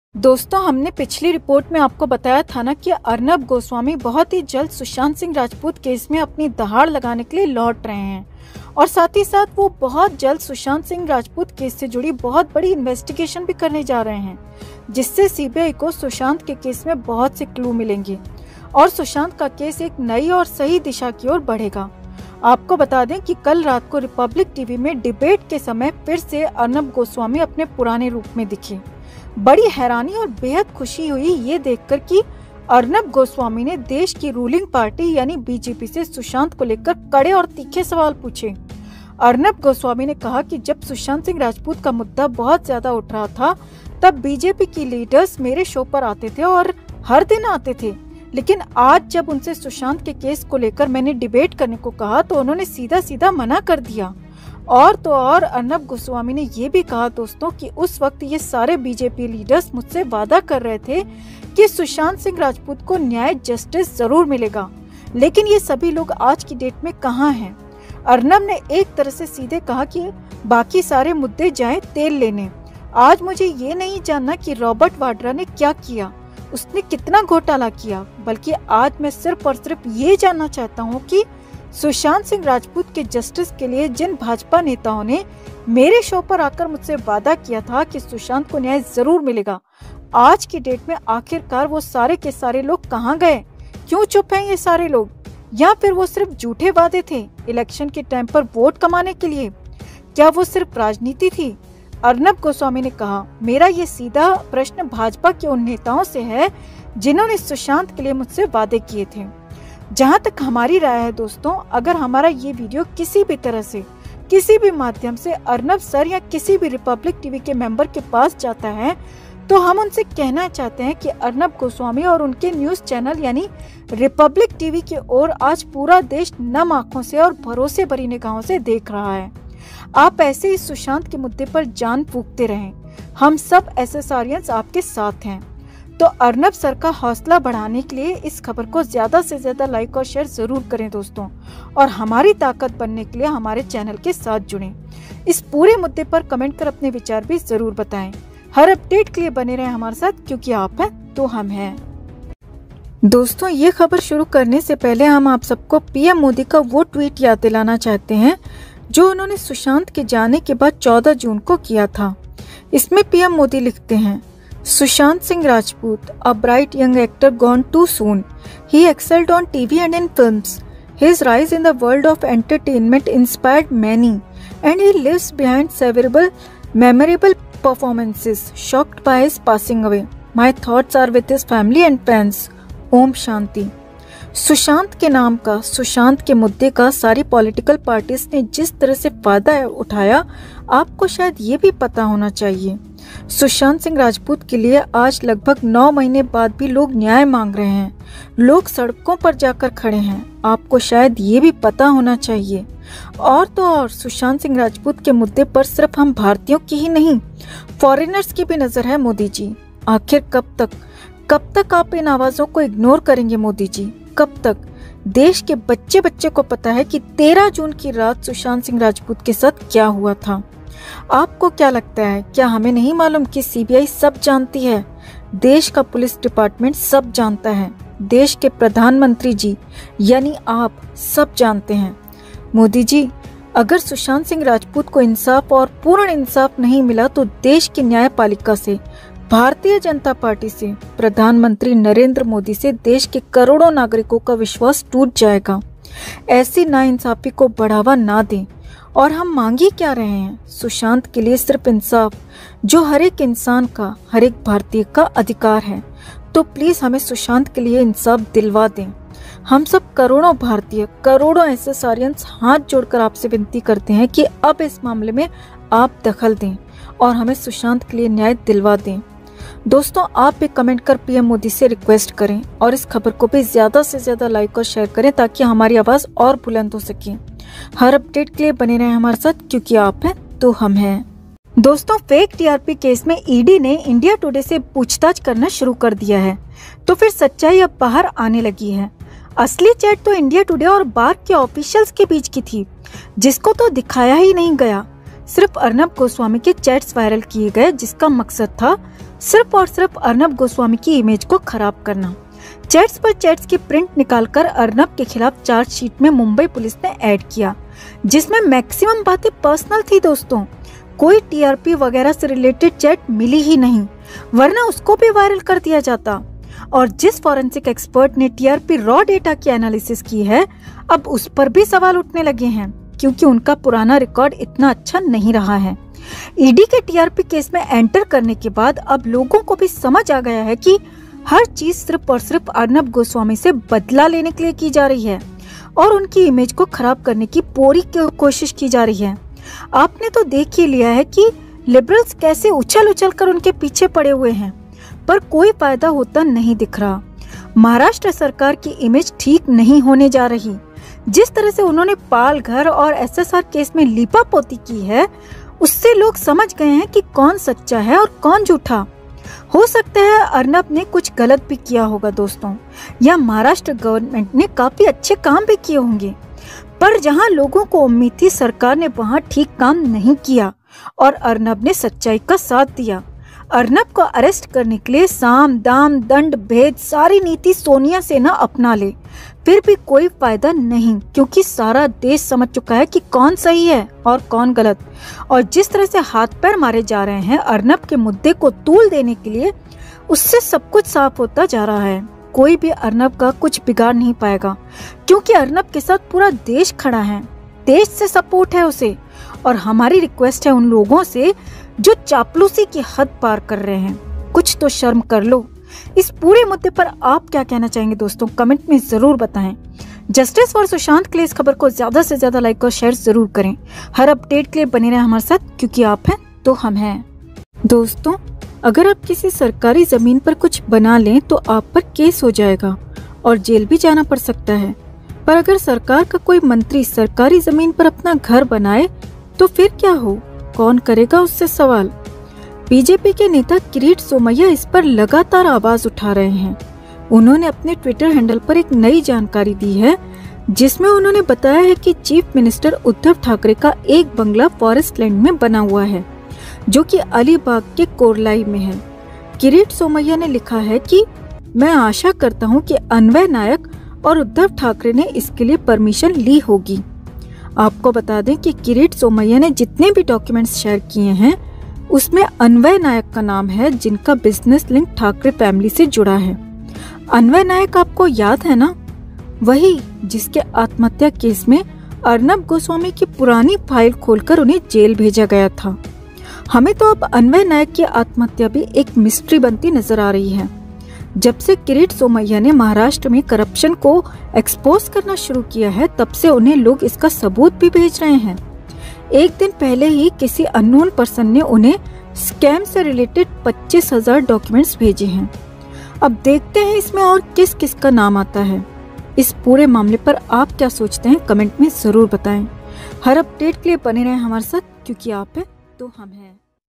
दोस्तों, हमने पिछली रिपोर्ट में आपको बताया था ना कि अर्नब गोस्वामी बहुत ही जल्द सुशांत सिंह राजपूत केस में अपनी दहाड़ लगाने के लिए लौट रहे हैं और साथ ही साथ वो बहुत जल्द सुशांत सिंह राजपूत केस से जुड़ी बहुत बड़ी इन्वेस्टिगेशन भी करने जा रहे हैं, जिससे सीबीआई को सुशांत के केस में बहुत से क्लू मिलेंगे और सुशांत का केस एक नई और सही दिशा की ओर बढ़ेगा। आपको बता दें कि कल रात को रिपब्लिक टीवी में डिबेट के समय फिर से अर्नब गोस्वामी अपने पुराने रूप में दिखे। बड़ी हैरानी और बेहद खुशी हुई ये देखकर कि अर्नब गोस्वामी ने देश की रूलिंग पार्टी यानी बीजेपी से सुशांत को लेकर कड़े और तीखे सवाल पूछे। अर्नब गोस्वामी ने कहा कि जब सुशांत सिंह राजपूत का मुद्दा बहुत ज्यादा उठ रहा था तब बीजेपी की लीडर्स मेरे शो पर आते थे और हर दिन आते थे, लेकिन आज जब उनसे सुशांत के केस को लेकर मैंने डिबेट करने को कहा तो उन्होंने सीधा सीधा मना कर दिया। और तो और अर्नब गोस्वामी ने ये भी कहा दोस्तों कि उस वक्त ये सारे बीजेपी लीडर्स मुझसे वादा कर रहे थे कि सुशांत सिंह राजपूत को न्याय जस्टिस जरूर मिलेगा, लेकिन ये सभी लोग आज की डेट में कहाँ हैं। अर्नब ने एक तरह से सीधे कहा कि बाकी सारे मुद्दे जाएं तेल लेने। आज मुझे ये नहीं जानना कि रॉबर्ट वाड्रा ने क्या किया, उसने कितना घोटाला किया, बल्कि आज मैं सिर्फ और सिर्फ ये जानना चाहता हूँ कि सुशांत सिंह राजपूत के जस्टिस के लिए जिन भाजपा नेताओं ने मेरे शो पर आकर मुझसे वादा किया था कि सुशांत को न्याय जरूर मिलेगा, आज की डेट में आखिरकार वो सारे के सारे लोग कहाँ गए? क्यों चुप हैं ये सारे लोग? या फिर वो सिर्फ झूठे वादे थे इलेक्शन के टाइम पर वोट कमाने के लिए? क्या वो सिर्फ राजनीति थी? अर्नब गोस्वामी ने कहा, मेरा ये सीधा प्रश्न भाजपा के उन नेताओं से है जिन्होंने सुशांत के लिए मुझसे वादे किए थे। जहां तक हमारी राय है दोस्तों, अगर हमारा ये वीडियो किसी भी तरह से किसी भी माध्यम से अर्नब सर या किसी भी रिपब्लिक टीवी के मेंबर के पास जाता है तो हम उनसे कहना चाहते हैं कि अर्नब गोस्वामी और उनके न्यूज चैनल यानी रिपब्लिक टीवी की ओर आज पूरा देश नम आंखों से और भरोसे भरी निगाहों से देख रहा है। आप ऐसे ही सुशांत के मुद्दे पर जान फूंकते रहें, हम सब एसएसआरियंस आपके साथ हैं। तो अर्नब सर का हौसला बढ़ाने के लिए इस खबर को ज्यादा से ज्यादा लाइक और शेयर जरूर करें दोस्तों, और हमारी ताकत बनने के लिए हमारे चैनल के साथ जुड़ें। इस पूरे मुद्दे पर कमेंट कर अपने विचार भी जरूर बताएं। हर अपडेट के लिए बने रहें हमारे साथ, क्योंकि आप हैं तो हम हैं। दोस्तों, ये खबर शुरू करने से पहले हम आप सबको पीएम मोदी का वो ट्वीट याद दिलाना चाहते हैं जो उन्होंने सुशांत के जाने के बाद 14 जून को किया था। इसमें पीएम मोदी लिखते हैं, Sushant Singh Rajput, a bright young actor gone too soon. He excelled on TV and in films. His rise in the world of entertainment inspired many, and he lives behind several memorable performances. Shocked by his passing away, my thoughts are with his family and fans. Om Shanti. Sushant के नाम का, सुशांत के मुद्दे का सारी political parties ने जिस तरह से फायदा उठाया, आपको शायद ये भी पता होना चाहिए। सुशांत सिंह राजपूत के लिए आज लगभग 9 महीने बाद भी लोग न्याय मांग रहे हैं, लोग सड़कों पर जाकर खड़े हैं। आपको शायद ये भी पता होना चाहिए। और तो और सुशांत सिंह राजपूत के मुद्दे पर सिर्फ हम भारतीयों की ही नहीं, फॉरेनर्स की भी नजर है मोदी जी। आखिर कब तक आप इन आवाजों को इग्नोर करेंगे मोदी जी? कब तक? देश के बच्चे बच्चे को पता है कि 13 जून की रात सुशांत सिंह राजपूत के साथ क्या हुआ था। आपको क्या लगता है, क्या हमें नहीं मालूम कि सीबीआई सब जानती है, देश का पुलिस डिपार्टमेंट सब जानता है, देश के प्रधानमंत्री जी यानी आप सब जानते हैं। मोदी जी, अगर सुशांत सिंह राजपूत को इंसाफ और पूर्ण इंसाफ नहीं मिला तो देश की न्यायपालिका से, भारतीय जनता पार्टी से, प्रधानमंत्री नरेंद्र मोदी से देश के करोड़ों नागरिकों का विश्वास टूट जाएगा। ऐसी नाइंसाफी को बढ़ावा ना दें। और हम मांग ही क्या रहे हैं? सुशांत के लिए सिर्फ इंसाफ, जो हर एक इंसान का, हर एक भारतीय का अधिकार है। तो प्लीज हमें सुशांत के लिए इंसाफ दिलवा दें। हम सब करोड़ों भारतीय, करोड़ों एसएसआरियंस हाथ जोड़कर आपसे विनती करते हैं कि अब इस मामले में आप दखल दें और हमें सुशांत के लिए न्याय दिलवा दें। दोस्तों, आप भी कमेंट कर पीएम मोदी से रिक्वेस्ट करें और इस खबर को भी ज्यादा से ज्यादा लाइक और शेयर करें ताकि हमारी आवाज और बुलंद हो सके। हर अपडेट के लिए बने रहें हमारे साथ, क्योंकि आप हैं तो हम हैं। दोस्तों, फेक टीआरपी केस में ईडी ने इंडिया टुडे से पूछताछ करना शुरू कर दिया है, तो फिर सच्चाई अब बाहर आने लगी है। असली चैट तो इंडिया टुडे और बार के ऑफिशियल्स के बीच की थी, जिसको तो दिखाया ही नहीं गया। सिर्फ अर्नब गोस्वामी के चैट्स वायरल किए गए, जिसका मकसद था सिर्फ और सिर्फ अर्नब गोस्वामी की इमेज को खराब करना। चैट्स पर चैट्स की प्रिंट निकालकर अर्नब के खिलाफ चार्जशीट में मुंबई पुलिस ने ऐड किया, जिसमें मैक्सिमम बातें पर्सनल थी दोस्तों। कोई टीआरपी वगैरह से रिलेटेड चैट मिली ही नहीं, वरना उसको भी वायरल कर दिया जाता। और जिस फॉरेंसिक एक्सपर्ट ने टीआरपी रॉ डेटा की एनालिसिस की है, अब उस पर भी सवाल उठने लगे हैं, क्योंकि उनका पुराना रिकॉर्ड इतना अच्छा नहीं रहा है। ईडी के टीआरपी केस में एंटर करने के बाद अब लोगों को भी समझ आ गया है कि हर चीज सिर्फ और सिर्फ अर्नब गोस्वामी से बदला लेने के लिए की जा रही है और उनकी इमेज को खराब करने की पूरी कोशिश की जा रही है। आपने तो देख ही लिया है कि लिबरल्स कैसे उछल उछल कर उनके पीछे पड़े हुए हैं, पर कोई फायदा होता नहीं दिख रहा। महाराष्ट्र सरकार की इमेज ठीक नहीं होने जा रही। जिस तरह से उन्होंने पालघर और एसएसआर केस में लीपापोती की है, उससे लोग समझ गए हैं कि कौन सच्चा है और कौन झूठा। हो सकता है अर्नब ने कुछ गलत भी किया होगा दोस्तों, या महाराष्ट्र गवर्नमेंट ने काफी अच्छे काम भी किए होंगे, पर जहां लोगों को उम्मीद थी सरकार ने वहां ठीक काम नहीं किया और अर्नब ने सच्चाई का साथ दिया। अर्नब को अरेस्ट करने के लिए साम दाम दंड भेद सारी नीति सोनिया सेना अपना ले, फिर भी कोई फायदा नहीं, क्योंकि सारा देश समझ चुका है कि कौन सही है और कौन गलत। और जिस तरह से हाथ पैर मारे जा रहे हैं अर्नब के मुद्दे को तूल देने के लिए, उससे सब कुछ साफ होता जा रहा है। कोई भी अर्नब का कुछ बिगाड़ नहीं पाएगा, क्योंकि अर्नब के साथ पूरा देश खड़ा है, देश से सपोर्ट है उसे। और हमारी रिक्वेस्ट है उन लोगों से जो चापलूसी की हद पार कर रहे हैं, कुछ तो शर्म कर लो। इस पूरे मुद्दे पर आप क्या कहना चाहेंगे दोस्तों, कमेंट में जरूर बताएं। जस्टिस फॉर सुशांत के लिए इस खबर को ज्यादा से ज्यादा लाइक और शेयर जरूर करें। हर अपडेट के लिए बने रहें हमारे साथ, क्योंकि आप हैं तो हम हैं। दोस्तों, अगर आप किसी सरकारी जमीन पर कुछ बना लें तो आप पर केस हो जाएगा और जेल भी जाना पड़ सकता है। पर अगर सरकार का कोई मंत्री सरकारी जमीन पर अपना घर बनाए तो फिर क्या हो, कौन करेगा उससे सवाल। बीजेपी के नेता किरीट सोमैया इस पर लगातार आवाज उठा रहे हैं। उन्होंने अपने ट्विटर हैंडल पर एक नई जानकारी दी है, जिसमें उन्होंने बताया है कि चीफ मिनिस्टर उद्धव ठाकरे का एक बंगला फॉरेस्ट लैंड में बना हुआ है, जो कि अलीबाग के कोरलाई में है। किरीट सोमैया ने लिखा है कि मैं आशा करता हूं कि अन्वय नायक और उद्धव ठाकरे ने इसके लिए परमिशन ली होगी। आपको बता दें कि किरीट सोमैया ने जितने भी डॉक्यूमेंट्स शेयर किए हैं, उसमें अन्वय नायक का नाम है, जिनका बिजनेस लिंक ठाकरे फैमिली से जुड़ा है। अन्वय नायक आपको याद है ना, वही जिसके आत्महत्या केस में अर्नब गोस्वामी की पुरानी फाइल खोलकर उन्हें जेल भेजा गया था। हमें तो अब अन्वय नायक की आत्महत्या भी एक मिस्ट्री बनती नजर आ रही है। जब से किरीट सोमैया ने महाराष्ट्र में करप्शन को एक्सपोज करना शुरू किया है, तब से उन्हें लोग इसका सबूत भी भेज रहे हैं। एक दिन पहले ही किसी अननोन पर्सन ने उन्हें स्कैम से रिलेटेड 25,000 डॉक्यूमेंट्स भेजे हैं। अब देखते हैं इसमें और किस किस का नाम आता है। इस पूरे मामले पर आप क्या सोचते हैं, कमेंट में जरूर बताएं। हर अपडेट के लिए बने रहें हमारे साथ, क्योंकि आप हैं तो हम हैं।